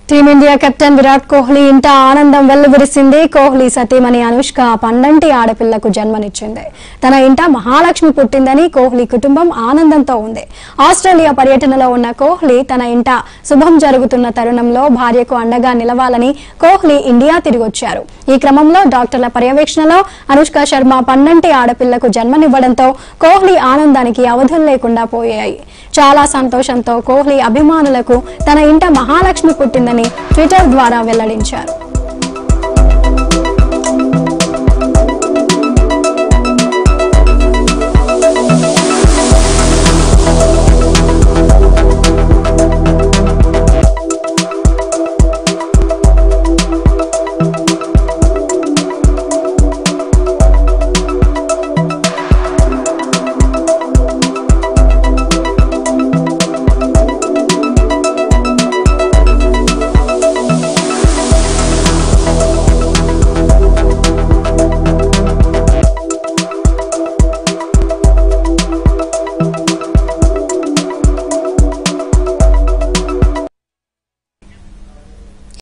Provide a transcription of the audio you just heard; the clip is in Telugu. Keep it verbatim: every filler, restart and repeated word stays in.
టీమిండియా కెప్టెన్ విరాట్ కోహ్లీ ఇంట ఆనందం వెల్లువిరిసింది. కోహ్లీ సతీమణి అనుష్క పండంటి ఆడపిల్లకు జన్మనిచ్చింది. తన ఇంట మహాలక్ష్మి పుట్టిందని కోహ్లీ కుటుంబం ఆనందంతో ఉంది. ఆస్ట్రేలియా పర్యటనలో ఉన్న కోహ్లీ తన ఇంట శుభం జరుగుతున్న తరుణంలో భార్యకు అండగా నిలవాలని కోహ్లీ ఇండియా తిరిగొచ్చారు. ఈ క్రమంలో డాక్టర్ల పర్యవేక్షణలో అనుష్క శర్మ పండంటి ఆడపిల్లకు జన్మనివ్వడంతో కోహ్లీ ఆనందానికి అవధులు లేకుండా పోయాయి. చాలా సంతోషంతో కోహ్లీ అభిమానులకు తన ఇంట మహాలక్ష్మి పుట్టిందని ట్విట్టర్ ద్వారా వెల్లడించారు.